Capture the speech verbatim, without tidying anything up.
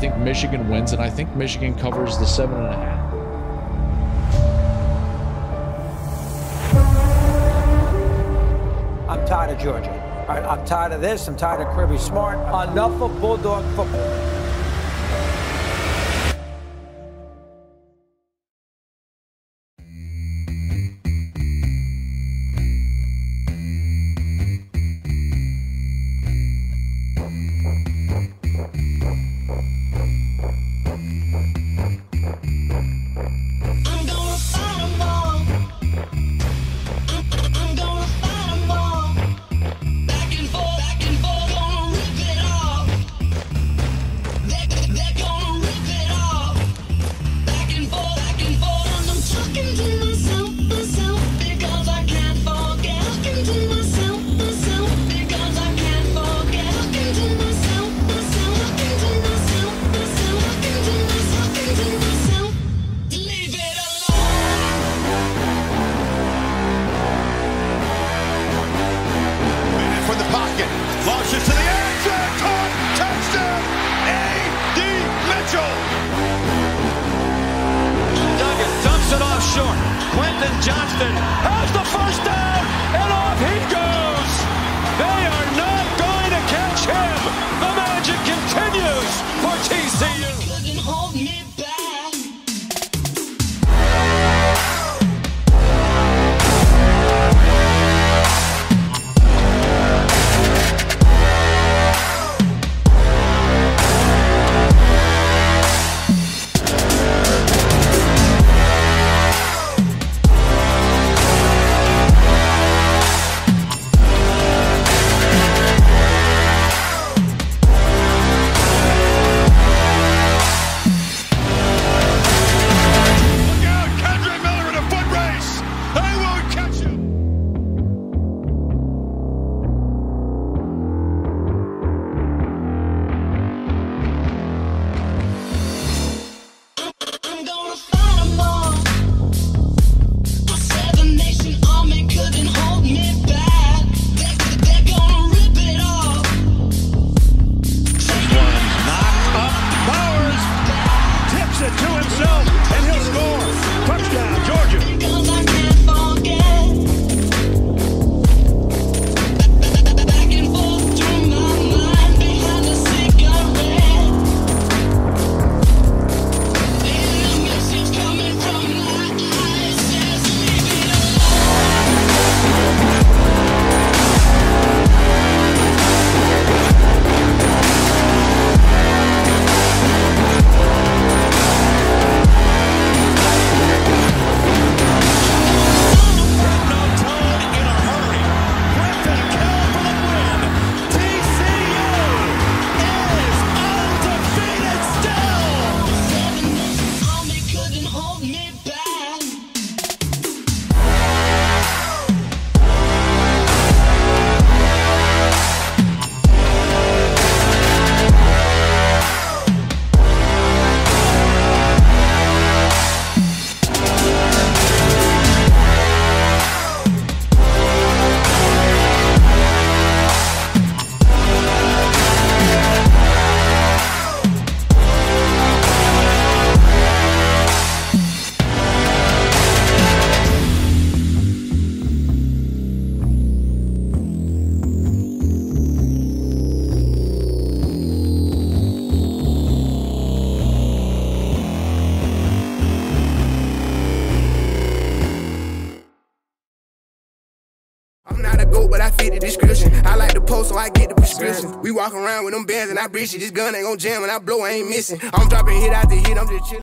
think Michigan wins, and I think Michigan covers the seven and a half. I'm tired of Georgia. All right, I'm tired of this. I'm tired of Kirby Smart. Enough of Bulldog football. Launches to the edge, and caught, touchdown, A D Mitchell. Duggan dumps it off short. Quentin Johnston has the first down, and off he goes. They are not going to catch him. The magic continues for T C U. Couldn't hold me back. But I fit the description. I like the post, so I get the prescription. We walk around with them bands and I breach it. This gun ain't gon' jam when I blow, I ain't missing. I'm dropping hit after hit, I'm just chillin'.